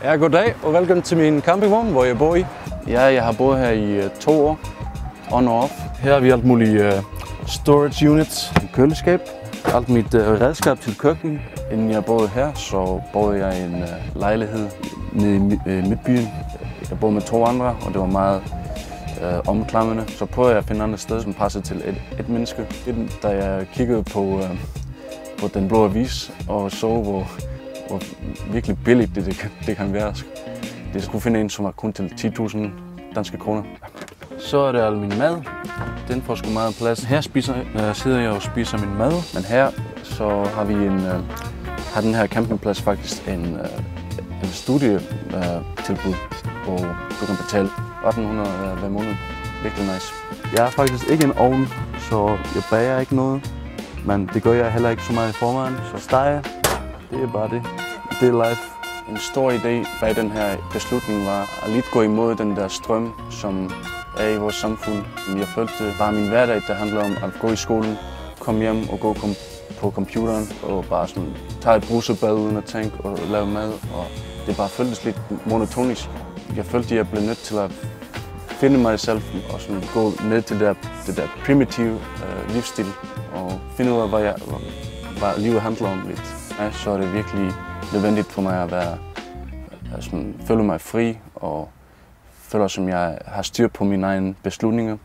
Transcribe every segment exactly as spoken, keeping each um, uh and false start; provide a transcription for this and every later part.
Ja, goddag og velkommen til min campingvogn, hvor jeg bor i. Ja, jeg har boet her i uh, to år, on og off. Her har vi alt muligt uh, storage units, køleskab, alt mit uh, redskab til køkken. Inden jeg boede her, så boede jeg i en uh, lejlighed nede i uh, Midtbyen. Jeg boede med to andre, og det var meget uh, omklammende. Så prøvede jeg at finde andre steder, som passede til et, et menneske. Da jeg kiggede på, uh, på Den Blå Avis og så, hvor hvor virkelig billigt det, det, kan, det kan være. Det skulle finde en, som var kun til ti tusind danske kroner. Så er det al min mad. Den får sgu meget plads. Her spiser, uh, sidder jeg og spiser min mad, men her så har vi en, uh, har den her campingplads faktisk en, uh, en studietilbud, uh, hvor du kan betale atten hundrede uh, hver måned. Virkelig nice. Jeg har faktisk ikke en ovn, så jeg bager ikke noget, men det gør jeg heller ikke så meget i forvejen. Så steger, det er bare det. Det er life. En stor idé bag den her beslutning var at lidt gå imod den der strøm, som er i vores samfund. Jeg følte bare min hverdag, der handler om at gå i skolen, komme hjem og gå på computeren og bare sådan tage et brusebad uden at tænke og lave mad. Og det bare føltes lidt monotonisk. Jeg følte, at jeg blev nødt til at finde mig selv og sådan gå ned til det der, det der primitive øh, livsstil og finde ud af, hvad, jeg, hvad livet handler om lidt. Ja, så er det virkelig nødvendigt for mig at være, sådan, føle mig fri og føle, som jeg har styr på mine egne beslutninger.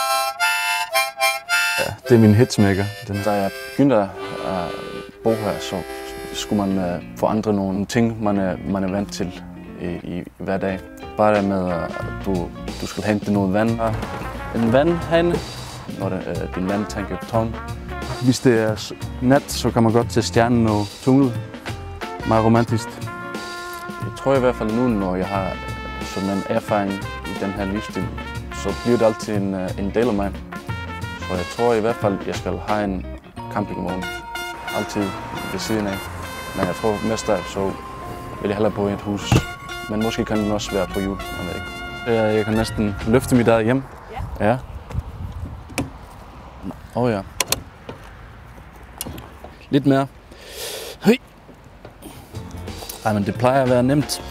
Ja, det er min hitsmaker. Da jeg begyndte at bo her, så skulle man forandre nogle ting, man er, man er vant til i, i hver dag. Bare det med, at du, du skal hente noget vand. En vandhane, når det, din vandtank er tom. Hvis det er nat, så kan man godt til stjernen og tunnel. Meget romantisk. Jeg tror i hvert fald nu, når jeg har sådan en erfaring i den her livsstil, så bliver det altid en, en del af mig. Så jeg tror i hvert fald, jeg skal have en campingvogn altid ved siden af. Men jeg tror mest af, så vil jeg hellere bo i et hus. Men måske kan den også være på jul, man ved ikke. Jeg kan næsten løfte mit eget hjem. Ja. Åh oh, ja. Lidt mere. Høj. Ej, men det plejer at være nemt.